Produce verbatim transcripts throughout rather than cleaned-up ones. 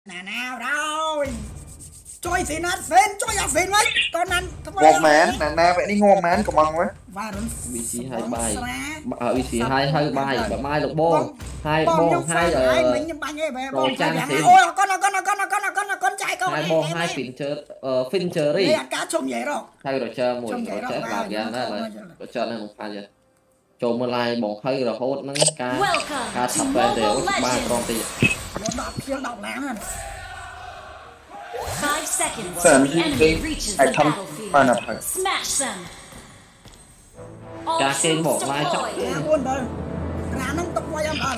Nè nào rồi chơi gì nó phên chơi à phên mấy con ăn một màn nè nè vậy đi ngon màn của mong á vị trí hai bài ở vị trí hai hai bài và mai lục bô hai bô hai ở đồ trang thì ôi con nó con nó con nó con nó con nó con trai con hai bô hai phìn chơi ờ phìn chơi đi cá trông vậy rồi hai đồ chơi một đồ chơi làm gì đó là đồ chơi này một pha gì trộm một lại bỏ hơi rồi hốt nó cá cá sập lên đều ba con tiền đọc kia đọc láng rồi Five seconds. Sam, The enemy reaches the battlefield. Smash them. Cá kênh bỏ mai chắc buồn đời ra nó tập quay em đời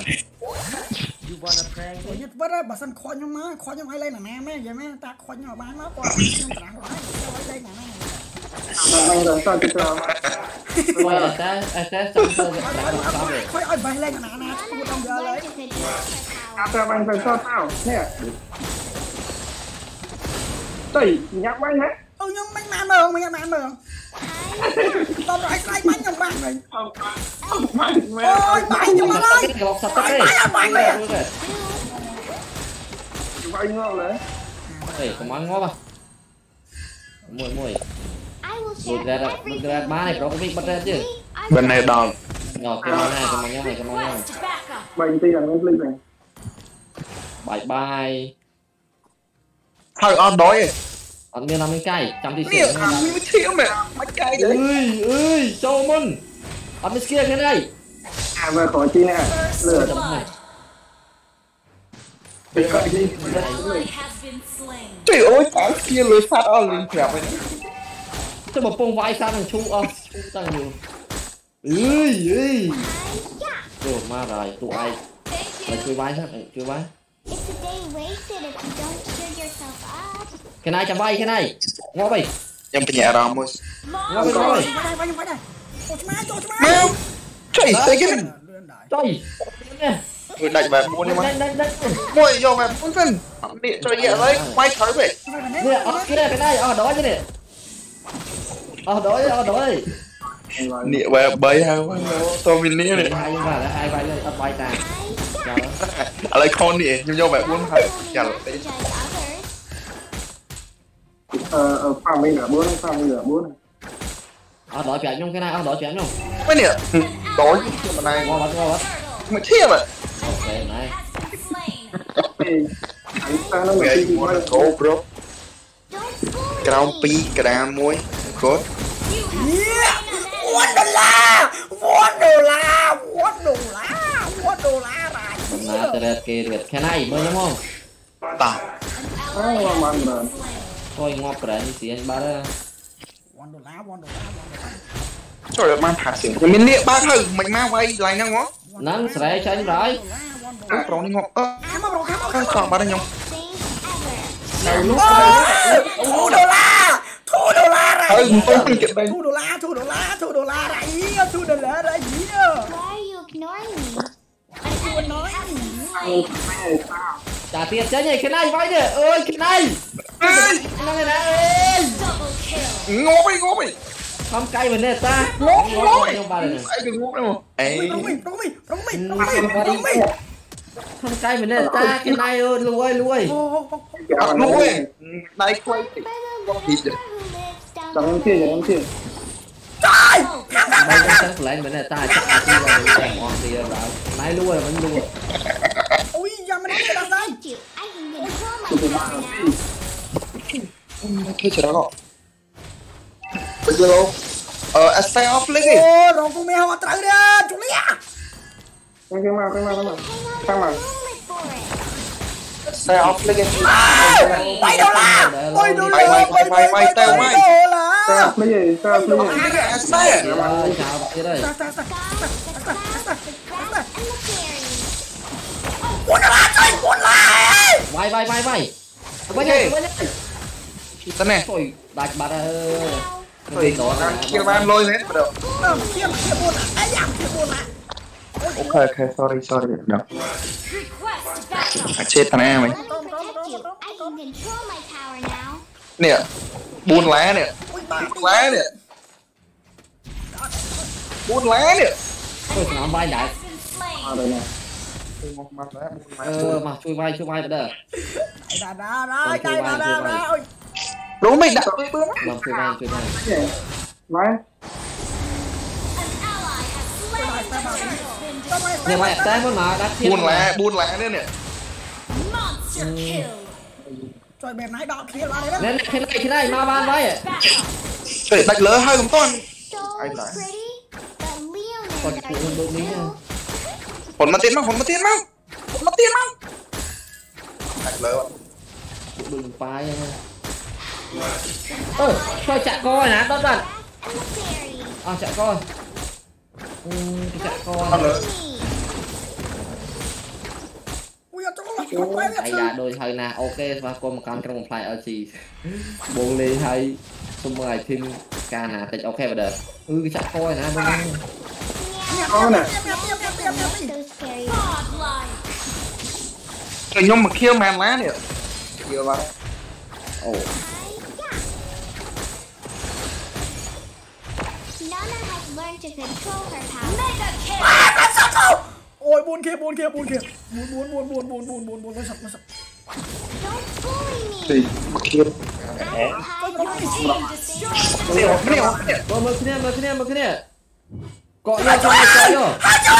nhất vất đấy bà sân khoan nhau má khoan nhau hay lên là nè mấy vậy mấy ta khoan nhau bán nó qua đây nè anh rồi sao tiếp theo quay ở cái ở cái trong tôi việc làm sao vậy khoan ơi bay lên nè nè tôi trong giờ đấy sao anh phải sao tao nè tùy nhắc bánh hết ừ nhưng bánh mà mường mình mà mường tao nói cái bánh trong bánh này ôi bánh nhưng mà ơi bánh bánh bánh này bánh ngon đấy ê có món ngon không mùi mùi mùi ra ra ra ba này có cái bắt ra chứ bên này đòn nhỏ cái món này cái món nhau này cái món nhau bánh tí là ngon linh này bye bye thôi on đói anh nghe năm mươi cây trăm tỷ tiền ăn mới thiếu mẹ mấy cây đấy ơi ơi cho mình anh mới kia cái này à về khỏi chi nè lừa bị coi đi trời ơi tám kia lừa sát on liền kẹp vậy cho một bông vai sang thằng chu ơ chu tăng nhiều ơi ơi rồi ma rồi tụi ai mày chơi vai sao mày chơi vai cái này chạm bay cái này ngó bay em phải nhẹ rồi mua ngó bay ngó bay mèo trời thấy cái trời người đánh về mua đi mà đánh đánh đánh mua vô về muốn phân điện cho nhẹ đấy quay thở về nè ở cái này cái này ở đó chứ nè ở đó ở đó nịa về bấy ha tôi mình nịa này hai và là hai bay lên tập bay ta ở đây con nịa nhưng vô về muốn phải chả ờ ờ farm mình là bốn farm mình là bốn ở đó chạy nhung cái này ở đó chạy nhung mấy nịa tối mà này ngon lắm ngon lắm mày thiệt mà ok này anh ta nó người cố bro Crown pi Crown muối cốt one đô la one đô la one đô la one đô la rồi mà tờ kê được cái này mới đúng không tao ngon mà thôi ngọt rồi như gì anh ba đó one đô la one đô la trời ơi mang thả xỉu mình nịa ba thử mình mang vay lại năng ngó nắng sẽ chơi rồi pro đi ngọc ơ còn ba đây nhung thu đô la thu đô la rồi thu đô la thu đô la thu đô la rồi thu đô la rồi gì nói trả tiền chơi nhỉ cái này vậy nè ơi cái này cái này nè ơi ngó đi ngó đi không cay vấn đề ta ngó ngó không ba này ai đừng ngó đâu ấy không cay vấn đề ta cái này ơi lùi lùi lùi này quay chẳng kia chẳng kia trời đây chắc lấy vấn đề ta chắc là ngon thì rồi này lùi vẫn lùi ui giờ mình đi đâu đây thôi chờ đó bây giờ đâu ờ stay off lấy gì ô rồi cô mèo mà tới đi chú lý à cái mà cái mà cái mà cái mà stay off lấy gì bảy đô la bảy đô la mày mày mày mày tao mày đô la lấy gì tao lấy gì stay chào bạn đây cuốn la chơi cuốn la vai vai vai vai vai nhảy vai nhảy tên này thôi đặt bà ơi thôi kia ban lôi hết rồi kia kia buồn à giảm kia buồn à ok ok sorry sorry được chết thằng em mày nè buôn lá nè buôn lá nè buôn lá nè thôi nó vai đại เออมาช่วยไว้ช่วยไว้ไปเด้อไอ้ดาดาได้ไอ้ดาดาได้รู้ไม่ดักลองช่วยไว้ช่วยไว้ไว้เนี่ยไว้ได้หมดมาดักเทียบุญแหล่บุญแหล่เนี่ยเนี่ย Monster kill. ช่วยแบบไหนดอกเคียร์อะไรนะนั่นขึ้นได้ขึ้นได้มาบ้านไว้ Back up. เฮ้ยดักเลยให้ผมต้น So I know. pretty, but Leonin Còn that chị I không đúng used lý to. ผลมาเตียนมั้งผลมาเตียนมั้งผลมาเตียนมั้งดักเลย đừng phai nha ơ coi chạ coi nè đó đó And the fairy. à chạ coi ừ, cái chạ coi Hello. Me. อุ้ยจะก็หลับไปแล้ว ai đã đôi hơi nè ok và cô một con trong một phải ở gì buồn đi hay xung ngoài phim ca nè thì ok và được ừ cái chạ coi nè bên เอาเนี่ย Those fairies. Godlike. ไอ้ยมมาเคี่ยวแมนแล้วเนี่ยเคี่ยวแล้ว ồ Nana has learned to control her power. Mega kill. โอ้ยบุญเคียร์บุญเคียร์บุญเคียร์บุญบุญบุญบุญบุญบุญบุญบุญเลยสับเลยสับ Don't bully me. สิมาเคี่ยว I will hide Your my team destroyed. เดี๋ยวไม่เดี๋ยวเนี่ย rồi mở cái này mở cái này mở cái này cọ vô cho mày cọ vô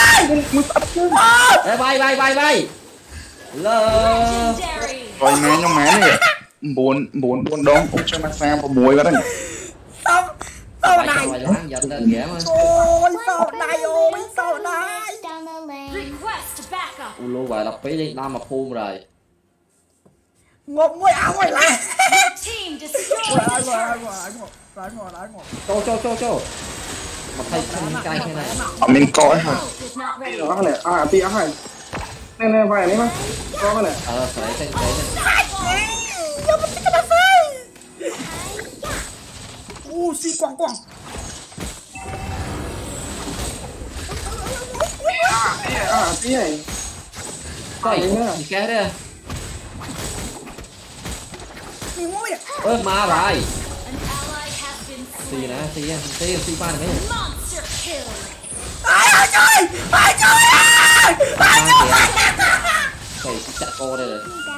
ê bay bay bay bay lơ Legendary. ปล่อยแมนยังแมนเนี่ยบุญบุญบุญดองผมช่วยมาแซมประมวยก็ได้ sao sao mày này cho mày láng giật lên ghẻ mà ôi sao này ôi sao này down the lane. Request backup. u lu vậy là phí đi đau mà phun rồi ngột ngôi áo ngồi lại Your team ngồi destroyed lại the ngồi lại turret. ngồi lại ngồi lại ngồi lại ngồi cho cho cho cho mà thay thân cay thế này เอามินก้อยฮะ Ult is not ready. เอาเนี่ยอ่าตีเอาให้แน่ๆไปอันนี้มั้ยก็มาเนี่ย ờ phải thay thay giờ mình cái nào sai u xì quăng quăng อ่าตีให้ coi gì cái đây đi ngồi vậy ơ mà rồi An ally has been xì slain. nè xì xì xì ba này mấy Monster kill. ai ơi trời ai trời ơi ai trời thầy chặt cô đây rồi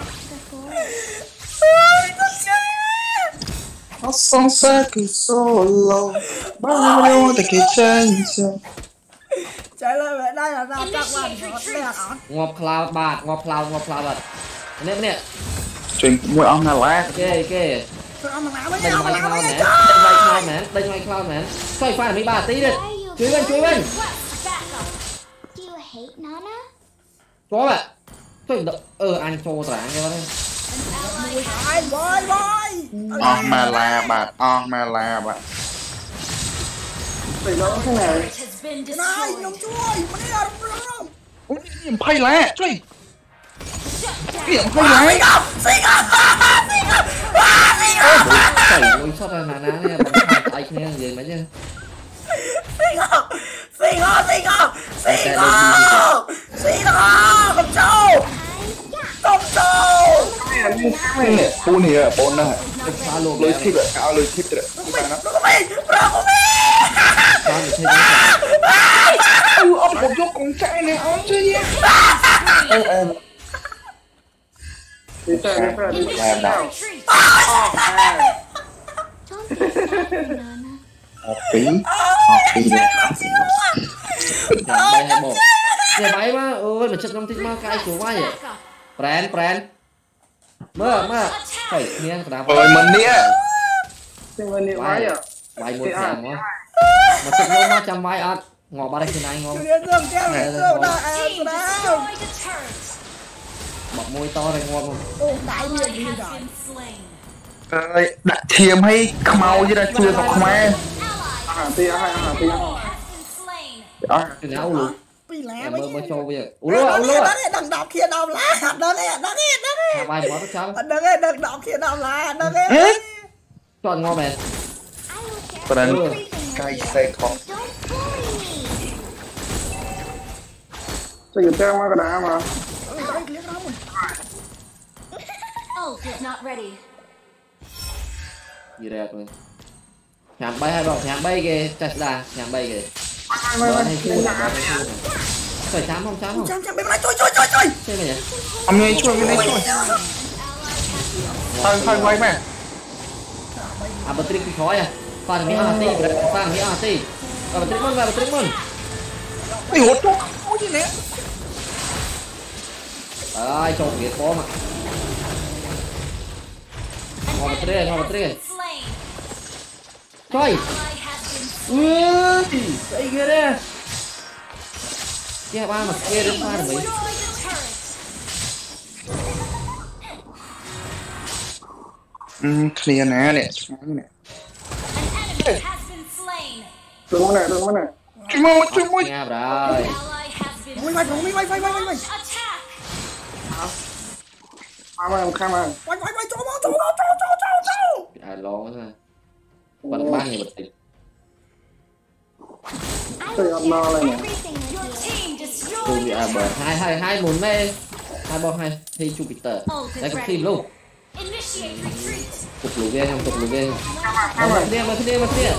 Me back to the floor. Nó son xa cứ solo bao nhiêuแต่กี่ใจจะ trả lời vậy đây là sao chắc là nó sẽ là ổn ngọc cloud bạt ngọc cloud ngọc cloud bạt nè nè จริงมวยเอาหน้าแรก ok ok sao mà nào mới đánh nhau mà mày nào cloud mới nè nhau đánh mày cloud nè đánh mày cloud nè xoay pha mấy bà tí đi chui bên chui bên Request backup. Do you hate Nana? có bạn tôi đợi ờ anh cho tảng cho đây An ally has ai bơi bơi ออกมาลาบาดออกมาลาบาดตีแล้วข้างใน turret has been này destroyed. nhung chui mà đi đâu đâu อุ้ยนี่ไพ่แล้ช่วย Shut down. นี่ไพ่แล้ xì ngọc xì ngọc xì ngọc xì ngọc chảy ôi sao đây là ná này bằng hai tay kia gì mấy chứ xì ngọc xì ngọc xì ngọc xì ngọc xì ngọc không trâu không trâu เนี่ยปูเนี่ยปนนะ phá luôn เลย rồi ทิปเลยเอาเลยทิปเลยไปนะ nó có mình nó có mình phá được thêm cái เออเอาผมยกของใจเนี่ยเอาเจ๊เออเออตีแต่ตีแต่ตีแต่ Retreat. Don't be sad, Nana. ออกปีออกปีเลย thằng bay hai một nhà máy mà ơi mà chất năm thích mà cái chủ vai vậy Backup. brand brand mơ mơ phải nghe cái đám เปิดมันเนี่ยซึ่งวันนี้ไว้อ่ะ vài một thằng quá mà chất năm mà trăm vai ăn ngỏ ba đây trên này ngon Đưa dương kêu Này, dương này, ra Team em ra destroyed the turret. bọc môi to này ngon không ô đại Ally nhiên đi has rồi been slain. เอ้ยดักเทียมให้ขมเอาจะได้ช่วยกับแม่ Ally อาหารตีเอาให้อาหารตีเอา has been slain. อ่ะ cái áo luôn bị lẹ em mấy mơ mơ cho bây giờ ủa đó luôn ủa nè luôn đó nè đằng đọc kia đọc lá đó nè đó nè đó nè hai vai bỏ nó sao đó nè đằng đọc kia đọc lá đó nè chọn ngon mẹ I will share ตอนนั้น everything ใกล้ with ใส่ you. ของ Don't bully me. จะอยู่แจ้งมากระดามา Ôi, đây kia đó rồi Ult is not ready. gì đẹp rồi nhạc bay hai bọc nhạc bay kìa chặt là nhạc bay kìa ไม่ Mở ไม่ hay ไม่ thu ไม่ này, mở hay thu này. phải chám không chám không chăm chăm bên này chui chui chui chui chơi mày nhỉ ông nghe chui bên này chui thôi thôi quay mẹ à bật trích khói à pha thằng mỹ arti pha thằng mỹ arti và bật trích môn và bật trích môn đi hốt chút ôi gì nè ai cho việc có mà ngon bật trích ngon bật trích Slain. chơi Ally has been ui đây kia đây kia ba mà kia đến pha thằng mỹ destroyed the turret. um clear nè nè An enemy has been slain. đừng có này đừng có này chui môi chui môi nghe rồi Ally has been quay quay quay quay quay quay quay quay attack. mà mà khai mà quay quay quay chỗ máu chỗ máu chỗ chỗ chỗ chỗ ai lo nữa còn ba người bật trích tôi ăn no này nè Everything with Your you. team tôi destroyed bị the à bờ turret. hai hai hai muốn mê hai bom hai thi Jupiter đây có team luôn Initiate retreat. cục lũ ghê không cục lũ ghê không mà kia mà kia mà kia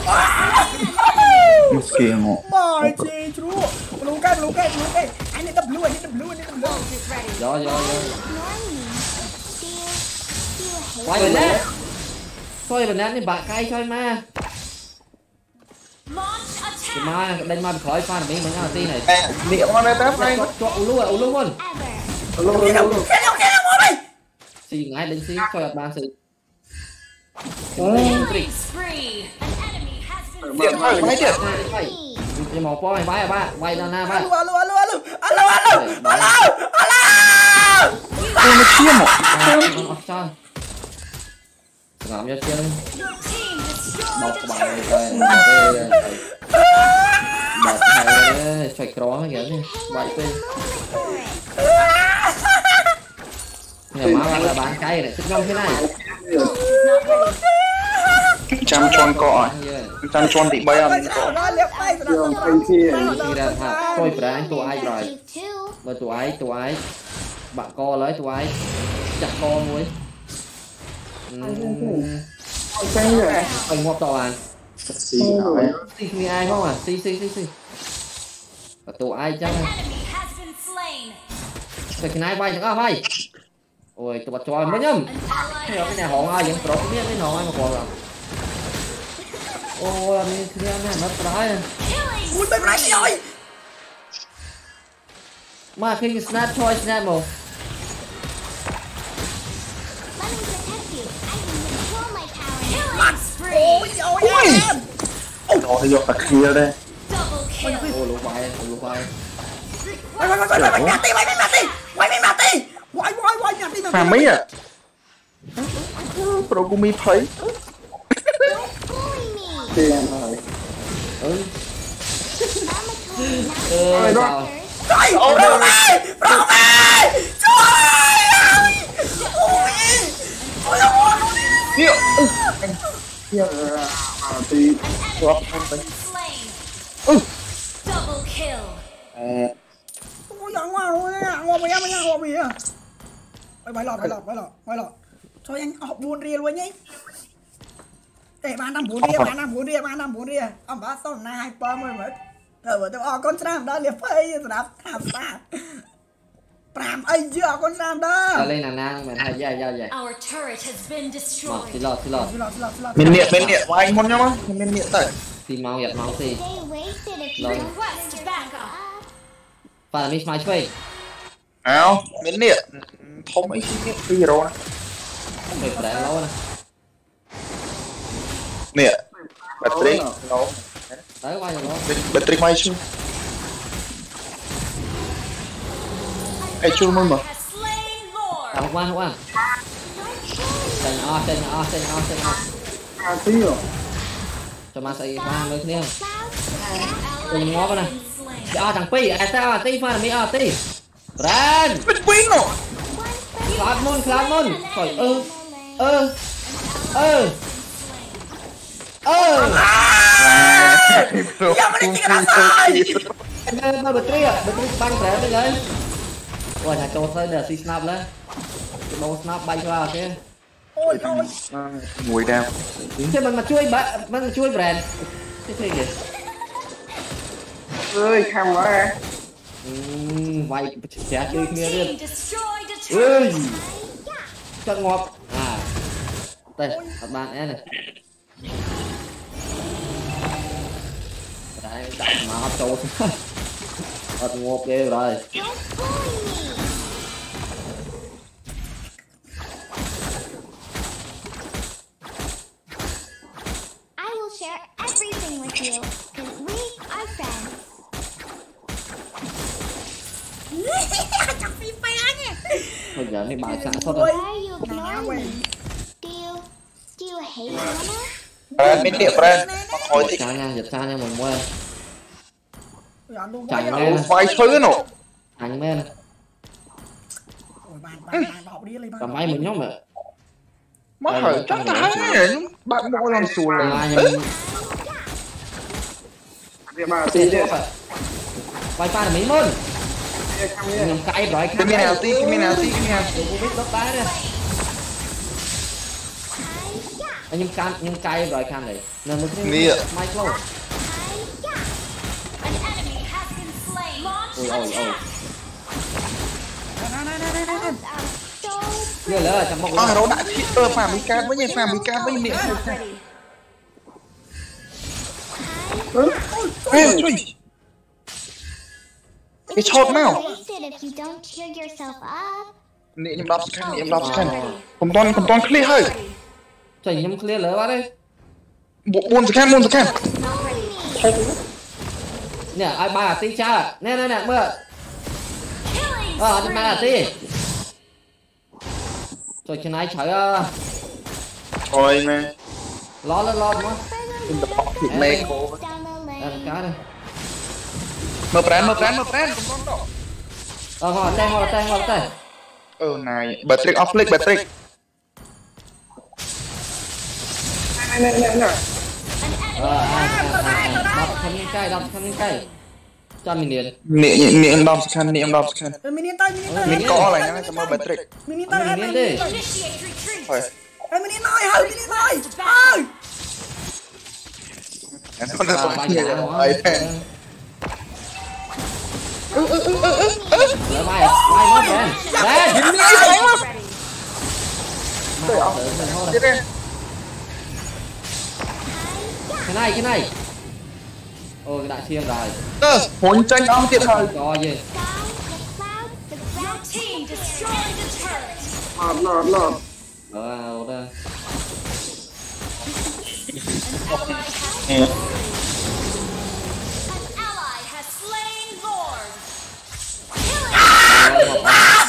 kia ngộ mày chị chú lú cái lú cái lú cái anh này đập lú anh này đập lú anh này đập lú Ult is ready. gió gió gió Ignore me. Do you, do you hate quay bên đấy coi bên đấy bạn cay coi ma Launch cái attack. ma đánh ma bị khỏi pha mình mình ăn tí này nè miệng con này tép này cho cho u luôn u luôn luôn ever? luôn cái luôn đâu cái đâu cái đâu mày xì ngay đánh xì cho đặt bàn xì Killing spree. An enemy has been điện thoại máy điện quay cái màu po này bái à ba quay ra na ba alo alo alo alo alo alo alo alo tôi mới chia một cho làm cho chia Your team destroyed bọc the bài turret. này bọc này xoay cỏ cái kiểu này vậy quên nhà má là bán cây này thích ngon thế này trăm tròn cọ trăm tròn thì bay ăn cọ nó liệp tay rồi đường anh kia khi ra thà tôi phải đánh tụi ai rồi You too. mà tụi ai tụi ai bạn co lấy tụi ai chặt co muối cái gì vậy anh ngọc tàu à xì hỏi xì xì ai không à xì xì xì xì và tụi ai chắc Enemy has been slain. cái này bay chẳng có bay ôi tụi bạn trò mới nhầm An ally cái has này họ ai vẫn pro biết cái nó ai mà còn à ôi mình kia này nó trái killing. ui bên này rồi mà khi snap thôi snap một Let me protect you. I can control my power. Killing spree. ôi ôi em rồi vô thật kia đây Double kill. ôi lũ bay lũ bay quay quay quay quay quay nhặt đi quay nhặt đi quay nhặt đi quay quay quay nhặt đi pha mấy à pro cũng mi thấy Bully me. tiền rồi ừ I'm a total ơi not sao trời pro mày pro mày trời ôi ôi liệu kia à thì An enemy has been slain. Double kill. ôi giời ngoa rồi ngoa mày mày ngoa mày à mày lọt mày lọt mày lọt mày lọt cho anh học buồn ria luôn nhé để ba năm buồn ria ba năm buồn ria ba năm buồn ria ông bác sau này hai ba mươi mất thở vừa tôi ở con tram đó liệp phơi rồi đáp thảm ta tram ấy chưa con tram đó ta lên nàng nàng mày hay ra ra vậy Our turret has been mà destroyed. thì lọt thì lọt xin lỗi xin lỗi xin lỗi mình điện mình điện của anh muốn nhá má mình điện tới thì mau giật mau thì Stay wasted if you Lord. don't Request stand backup. up. và là miss my chơi áo mình điện thông ấy cái gì rồi không phải để lâu nè nè battery tới qua rồi đó battery máy chứ ai chưa muốn mà Has slain Lord. không qua không qua tên o tên o tên o tên o à tí rồi cho mà xây qua mới thế Cloud. Đừng ngó vào nè. Been slain. o thằng pi à sao à ti pha là mi o ti Bran mình quên rồi cloud moon cloud moon trời ơ ơ ơ ơ giờ mà đi chỉ có sai em ơi bật tri à bật tri băng rẽ tới đấy ôi thằng trâu tới giờ si snap lên cái bóng snap bay qua kia ôi thôi ngồi đeo thế mình mà chui bạn mình mà chui brand cái gì vậy ơi khăm quá vay trẻ chơi Your kia team đi destroyed a ơi turret. chân ngọt à đây các bạn em này đấy đặt mà hấp trâu thật ngọt ghê rồi Don't bully me. I will share everything with you, because we are friends. Chọc phi phá nha. bây giờ mấy bài sản xuất Why rồi are you ignoring me? Do you, do you hate Nana? Brand bên địa brand hồi giật thì xa nha giật xa nha mình mua Dọn luôn Chẳng quá. nghe. vài thứ nổ anh men Ôi bạn bạn bạn bỏ đi lên bạn. cầm máy mình nhóm mà mà hỏi chắc ta bạn mỗi lần xù à này nhưng Dia mati tiền dia. thuốc à wifi là mấy môn Dia kami nhưng cay rồi cái mình nào tí cái mình nào tí cái mình nào tôi cũng biết đốt đá nè nhưng cam nhưng cay rồi cam này nên mình Nè. máy lâu An enemy has been slain. Launch ôi ôi ôi attack. Nè nè nè nè nè. So ghê lỡ chẳng bọc à nó đã thiết tơ phàm bị can với nhỉ phàm bị can với nhỉ ê chui cái chốt nào wasted if you don't cheer yourself up. nị nhầm đọc scan nị nhầm đọc scan không toàn không toàn clear hơi chạy nhầm clear lỡ quá đây buồn scan buồn scan nè ai ba tí cha nè nè nè mưa Killing ờ đi ba spree. tí rồi cái này trời ơi thôi nè lo lên lo quá in the pocket mê cô Down the ăn lane. cá đây mở brand mở brand mở brand không toàn đâu ờ ngồi tay ngồi tay ngồi tay ờ này bật trick off click bật trick Nè nè nè nè. ờ đập thân cây đập thân cây cho mình liền nị nị nị đọc scan nị đọc scan Ê, mình yên tay mình yên tay. mình có lại nha cho mở bật trick Mình yên tay mình hai liền mình đi yên tay. Initiate retreat. thôi Ê, mình yên tay hơi mình yên tay. Ơi. nó là Ờ, không ba nhiều giả rồi quá ấy lỡ bay à bay mất rồi đây Ready. tiếp đi cái này cái này ôi cái đại chiêm rồi ơ hồn tranh ông tiện thời có gì Sky, the clouds, the Your grass. team destroyed a turret. Lọt lọt lọt. ờ đây An ally has slain Lord. Killing.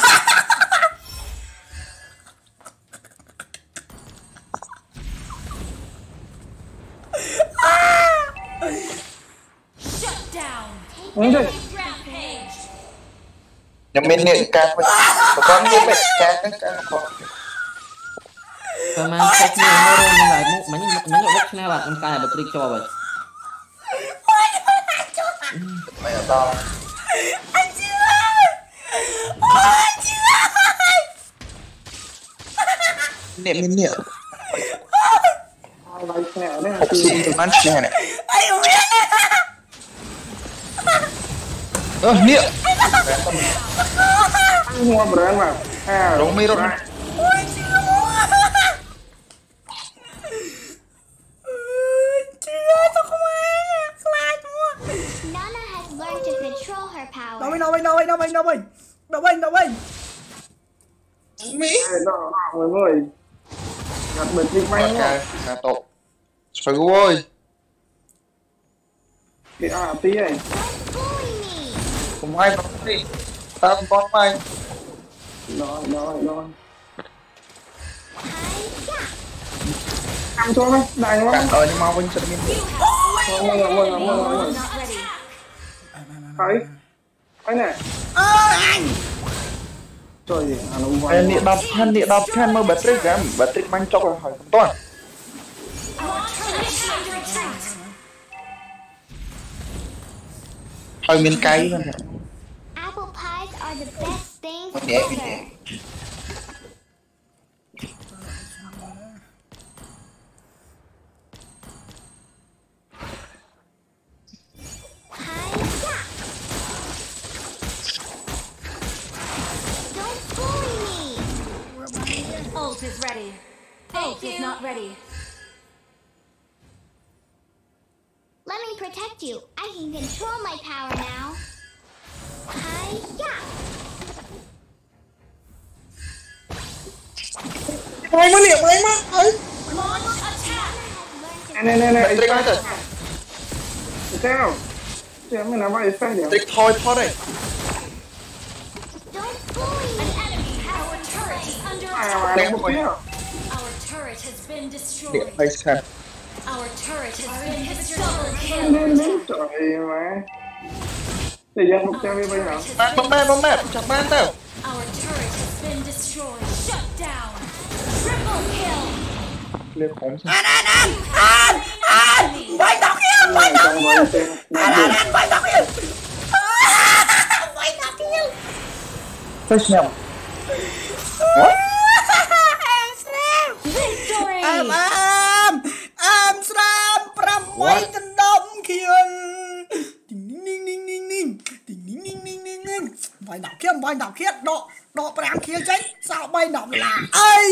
Shut down. Ini deh. Rampage. nhưng mình niệm ca mà con như vậy ca cái ca con Thôi mà cách nhiều hơn nhưng lại một mấy mấy nhậu bốc nào bạn con cài bật đi cho vậy mày ở đâu Anh chưa ơi. Ôi anh chưa ơi. niệm mình niệm Hai vai xe đấy. học sinh từ man này này Anh không biết. ơ niệm Anh mua brand mà. À đúng mi rồi Ôi chưa mua. Ôi, chưa sao không ai nha. Slide mua. Nana has learned to control her power. Đâu mình đâu mình đâu mình đâu mình đâu mình. Đâu mình đâu mình. mi Ê, đó, đó, mọi người. Nhặt bật đi quanh nhá. ok là tổ trời ơi Cái à tí này. Don't bully me. không ai nói đi tao không có mày Rồi, rồi, rồi. Ăn cho mày, đại quá. bạn ơi nhưng mà mình sẽ mình Vâng, vâng, vâng, vâng, vâng, vâng. Not ready. Thấy. Thấy này. Ơ anh. Trời ơi, à, nó quay. em niệm đọc khen niệm đọc khen mơ bật trick em bật trick mang chọc là hỏi không toàn Launch initiate retreat. hơi miền cay hơn Apple pies are the best things Con nhẹ, con ever. nhẹ. Ult is not ready. Let me protect you. I can control my power now. Hi-ya! Mày mà niệm mày mà ấy. Launch attack. Nè nè nè. Trick ai rồi? Sao? Chứ mày làm vậy sao vậy? Trick thôi thôi đây. Don't bully me. An enemy. Our turret is under À attack. mà đánh một cái. Our turret has been Điện destroyed. hay sao? Our turret has been double kill. Trời mà. Thì dân một trăm bây giờ. Bạn bấm ban bấm ban chặt ban tao. Our turret has been destroyed. Shut down. Triple kill. Lên khốn sao? Anh anh anh anh anh quay tao kia quay tao kia anh anh anh quay tao kia quay tao kia First nhầm. em slam Victory. em em em slam pram quay chân đông kia ninh ninh ninh ninh ninh ninh ninh ninh ninh ninh quay tao kia quay tao kia độ độ pram kia chứ sao bay động là ấy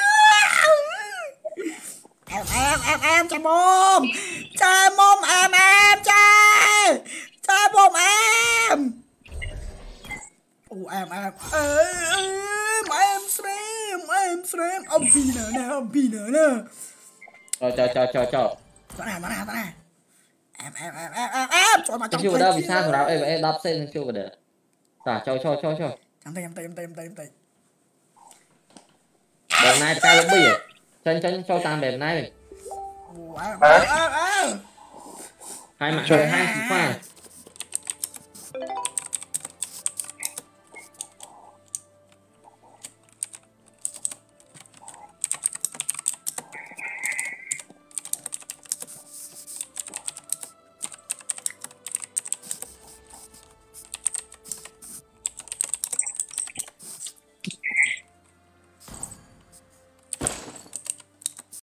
em em em em cha bom cha bom em em cha cha bom em ô em em em em stream em stream ông phi nè nè ông phi nè nè Cho cho cho cho cho. tao này tao này tao này em em em em em em cho mà Chưa vào đâu vì sao rồi đó em em đập sen chưa vào được. Tả cho cho cho cho. em tay em tay em tay em tay em tay Đợt này cao lắm bây giờ. Chân chân cho tam đợt này. ô em em em Hai mặt chơi hai chỉ khoa.